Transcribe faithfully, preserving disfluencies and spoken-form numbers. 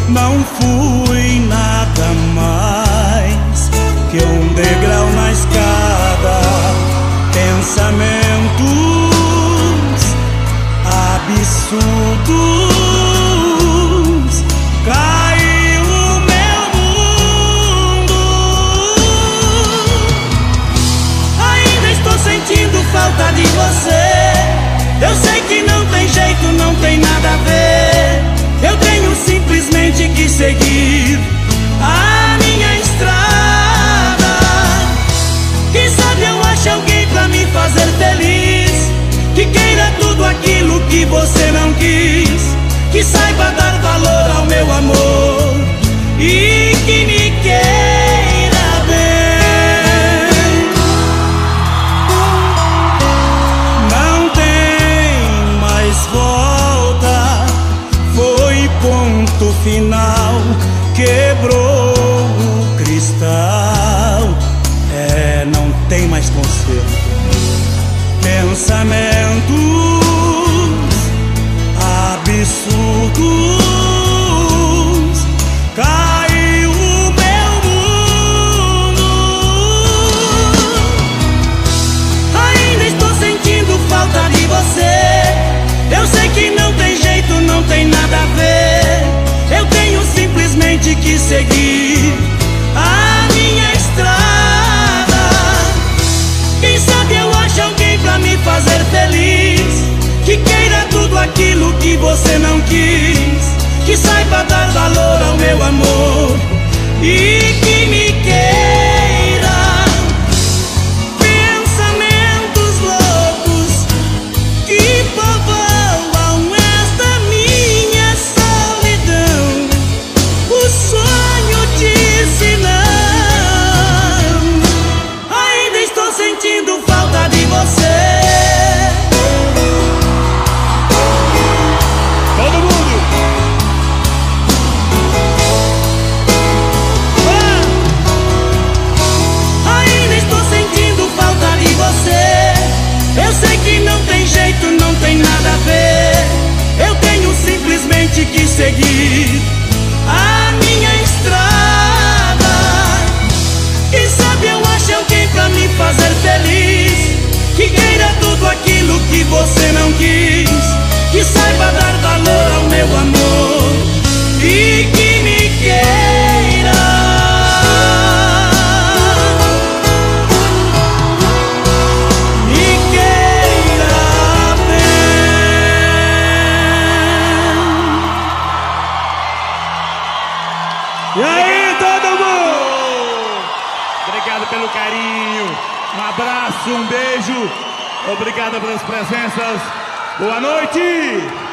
não fui nada mais que um degrau na escada. Pensamentos absurdos, caiu o meu mundo. Ainda estou sentindo falta de você. Eu sei que não tem jeito, não tem nada a ver. Eu tenho simplesmente que seguir a minha estrada. Quem sabe eu acho alguém pra me fazer feliz, que queira tudo aquilo que você não quis, que saiba dar valor ao meu amor e que me queira bem. Não tem mais volta, foi ponto final, quebrou o cristal. É, não tem mais conserto. Pensamentos absurdos, caiu o meu mundo. Ainda estou sentindo falta de você. Eu sei que não tem jeito, não tem nada a ver. Eu tenho simplesmente que seguir a minha estrada. Quem sabe eu acho alguém pra me fazer feliz, que queira tudo aquilo que você não quis, que saiba dar valor ao meu amor e que me queira. Pensamentos loucos que povoam esta minha solidão. O sonho disse não. Ainda estou sentindo falta de você. Todo mundo! Ah! Ainda estou sentindo falta de você. Eu sei que não tem jeito, não tem nada a ver. Eu tenho simplesmente que seguir a minha estrada. Quem sabe eu acho alguém pra me fazer feliz, que queira tudo aquilo que você não quis, que saiba dar valor ao meu amor e que me queira. Me queira bem. E aí, todo mundo? Obrigado pelo carinho. Um abraço, um beijo. Obrigado pelas presenças. Boa noite!